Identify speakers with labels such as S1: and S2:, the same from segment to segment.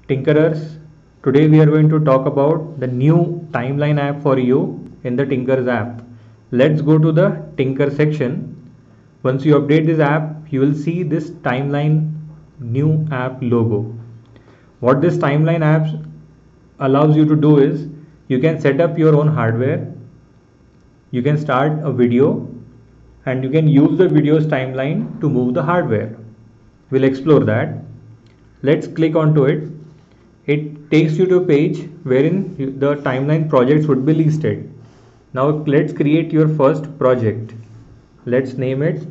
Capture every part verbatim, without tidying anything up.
S1: Tinkerers, today we are going to talk about the new timeline app for you in the Tinkrz app. Let's go to the Tinker section. Once you update this app, you will see this timeline new app logo. What this timeline app allows you to do is you can set up your own hardware, you can start a video, and you can use the video's timeline to move the hardware. We'll explore that. Let's click onto it. It takes you to a page wherein the timeline projects would be listed. Now let's create your first project. Let's name it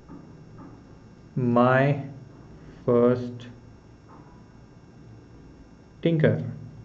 S1: My First Tinker.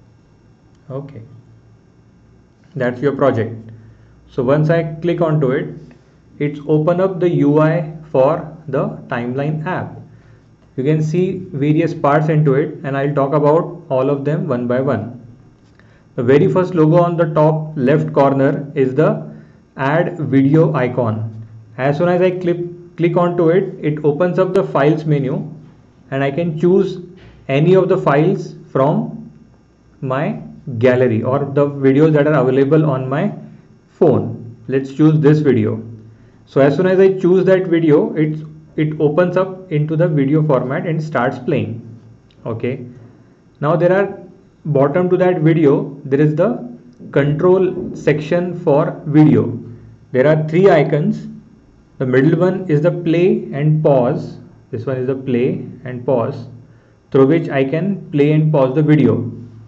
S1: Okay, that's your project. So once I click onto it, it's open up the U I for the timeline app. You can see various parts into it, and I'll talk about all of them one by one. The very first logo on the top left corner is the add video icon. As soon as I click click onto it, it opens up the files menu, and I can choose any of the files from my gallery or the videos that are available on my phone. Let's choose this video. So as soon as I choose that video, it's it opens up into the video format and starts playing. Okay, now there are bottom to that video, there is the control section for video. There are three icons. The middle one is the play and pause. This one is the play and pause, through which I can play and pause the video.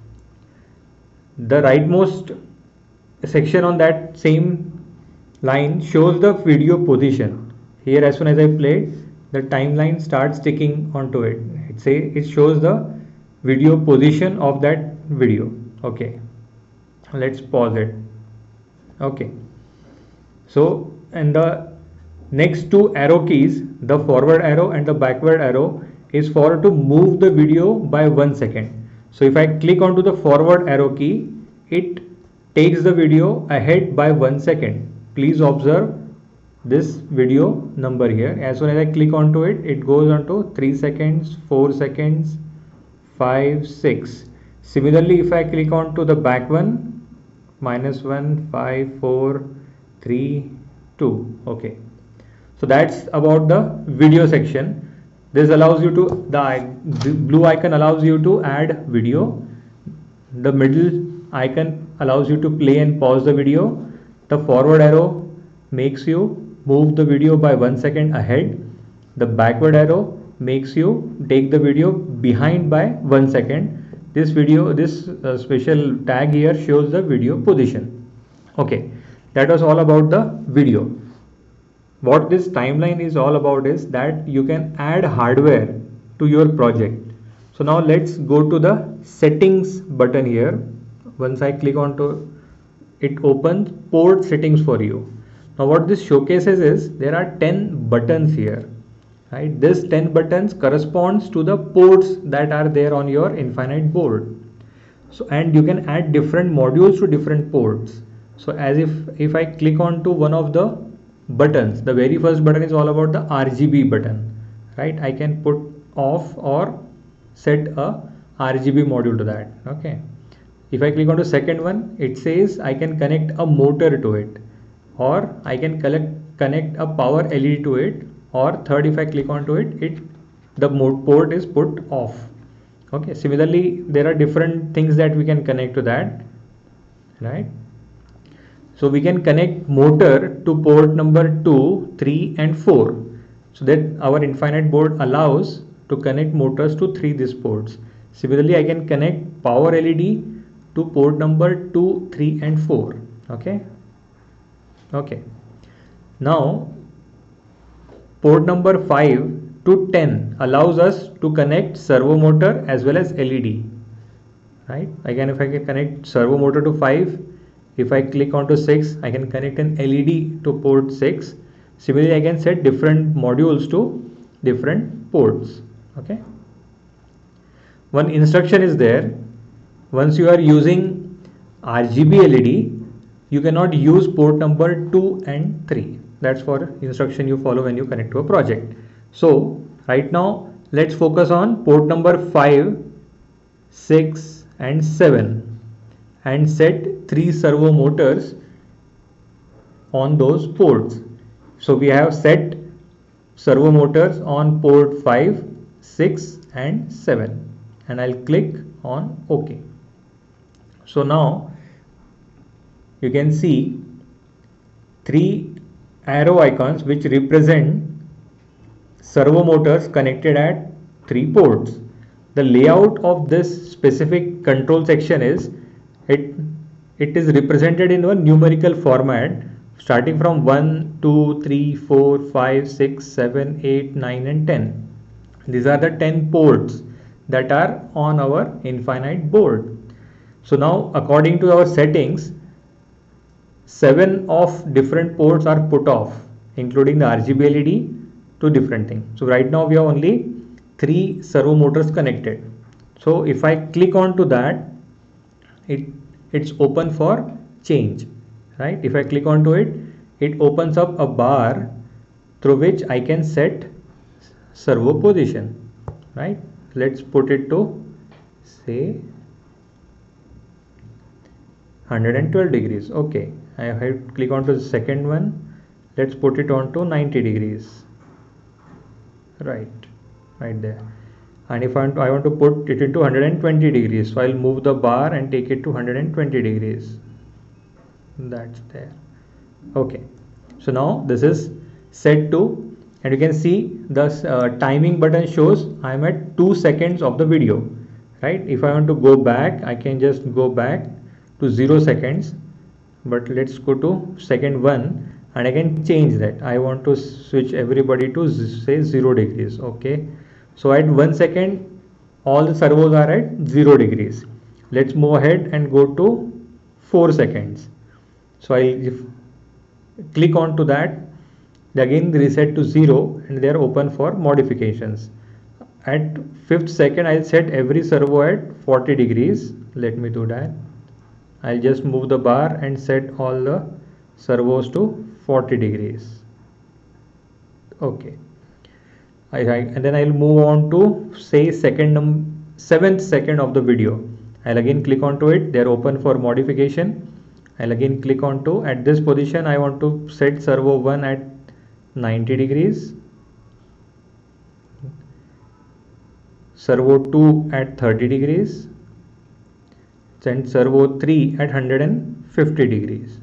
S1: The rightmost section on that same line shows the video position. Here, as soon as I play, the timeline starts ticking onto it. It say it shows the video position of that video. Okay, let's pause it. Okay, so and the next two arrow keys, the forward arrow and the backward arrow, is for to move the video by one second. So if I click onto the forward arrow key, it takes the video ahead by one second. Please observe this video number here. As soon as I click onto it, it goes on to three seconds, four seconds, five, six. Similarly, if I click onto the back one, minus one, five, four, three, two. Okay, so that's about the video section. This allows you to, the blue icon allows you to add video. The middle icon allows you to play and pause the video. The forward arrow makes you move the video by one second ahead. The backward arrow makes you take the video behind by one second. This video, this uh, special tag here shows the video position. Okay, that was all about the video. What this timeline is all about is that you can add hardware to your project. So now let's go to the settings button here. Once I click onto it, opens port settings for you. Now what this showcases is there are ten buttons here, right? This ten buttons corresponds to the ports that are there on your infinite board. So and you can add different modules to different ports. So as if if I click on to one of the buttons, the very first button is all about the R G B button, right? I can put off or set a R G B module to that. Okay, if I click on the second one, it says I can connect a motor to it, or I can collect, connect a power L E D to it, or third, if I click onto it, it the mode port is put off. Okay, similarly there are different things that we can connect to that, right? So we can connect motor to port number two, three and four, so that our infinite board allows to connect motors to three these ports. Similarly, I can connect power L E D to port number two, three and four. Okay. Okay, now port number five to ten allows us to connect servo motor as well as L E D, right? Again, if I can connect servo motor to five, if I click onto six, I can connect an L E D to port six. Similarly, I can set different modules to different ports. Okay, one instruction is there. Once you are using R G B L E D, you cannot use port number two and three. That's for instruction you follow when you connect to a project. So right now let's focus on port number five, six and seven and set three servo motors on those ports. So we have set servo motors on port five, six and seven, and I'll click on OK. So now you can see three arrow icons which represent servo motors connected at three ports. The layout of this specific control section is it it is represented in a numerical format starting from one, two, three, four, five, six, seven, eight, nine and ten. These are the ten ports that are on our infinite board. So now according to our settings, seven of different ports are put off, including the R G B L E D to different things. So right now we have only three servo motors connected. So if I click on to that, it it's open for change, right? If I click onto it, it opens up a bar through which I can set servo position, right? Let's put it to say one hundred twelve degrees. Okay, I have to click onto the second one. Let's put it on to ninety degrees, right right there. And if I want, to, I want to put it into one hundred twenty degrees, so I'll move the bar and take it to one hundred twenty degrees. That's there. Okay, so now this is set to, and you can see the uh, timing button shows I am at two seconds of the video, right? If I want to go back, I can just go back to zero seconds, but let's go to second one and I can change that. I want to switch everybody to say zero degrees. Okay, so at one second all the servos are at zero degrees. Let's move ahead and go to four seconds. So I if click on to that, again reset to zero and they are open for modifications. At fifth second I'll set every servo at forty degrees. Let me do that. I'll just move the bar and set all the servos to forty degrees. Okay, I, I and then I'll move on to say second um, seventh second of the video. I'll again click onto it. They're open for modification. I'll again click onto, at this position I want to set servo one at ninety degrees, servo two at thirty degrees, and servo three at one hundred fifty degrees.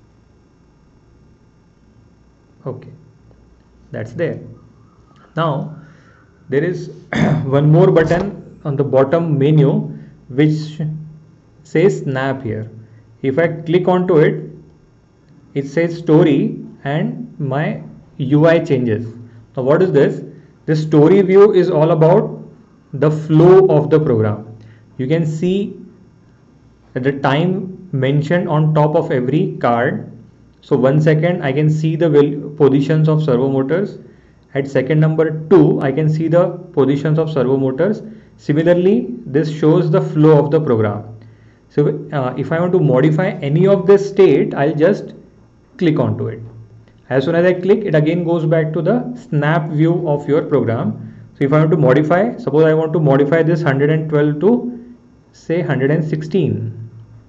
S1: Okay, that's there. Now there is one more button on the bottom menu which says snap here. If I click onto it, it says story and my U I changes. Now what is this? This story view is all about the flow of the program. You can see the time mentioned on top of every card. So one second I can see the positions of servo motors. At second number two I can see the positions of servo motors. Similarly, this shows the flow of the program. So uh, if I want to modify any of this state, I'll just click onto it. As soon as I click, it again goes back to the snap view of your program. So if I want to modify, suppose I want to modify this one hundred twelve to say one hundred sixteen.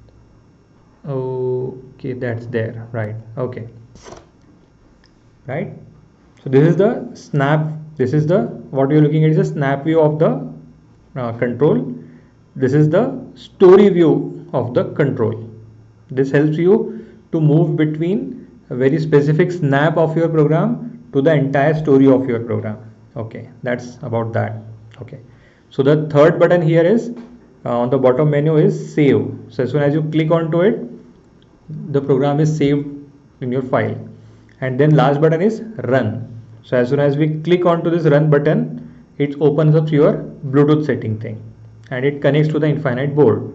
S1: Okay, that's there, right? Okay, right. So this is the snap. This is the what you're looking at is the snap view of the uh, control. This is the story view of the control. This helps you to move between a very specific snap of your program to the entire story of your program. Okay, that's about that. Okay, so the third button here is uh, on the bottom menu is save. So as soon as you click onto it, the program is saved in your file. And then last button is run. So as soon as we click onto this run button, it opens up your Bluetooth setting thing and it connects to the infinite board.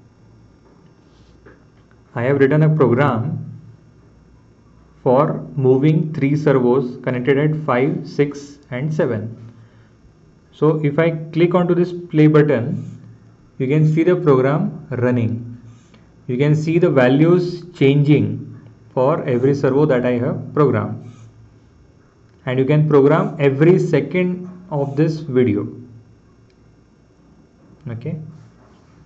S1: I have written a program for moving three servos connected at five, six and seven. So if I click onto this play button, you can see the program running. You can see the values changing for every servo that I have programmed. And you can program every second of this video. Okay,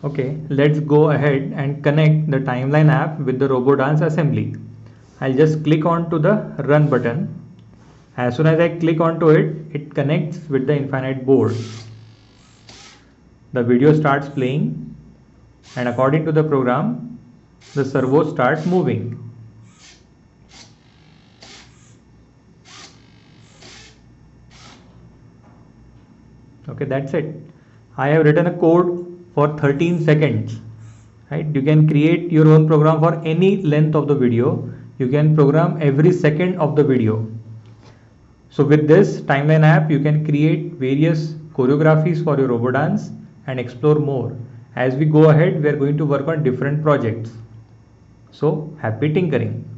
S1: Okay, let's go ahead and connect the timeline app with the robot dance assembly. I'll just click on to the run button. As soon as I click onto it, it connects with the infinite board. The video starts playing, and according to the program, the servos start moving. Okay, that's it. I have written a code for thirteen seconds. Right? You can create your own program for any length of the video. You can program every second of the video. So with this timeline app, you can create various choreographies for your robot dance and explore more. As we go ahead, we are going to work on different projects. So happy tinkering.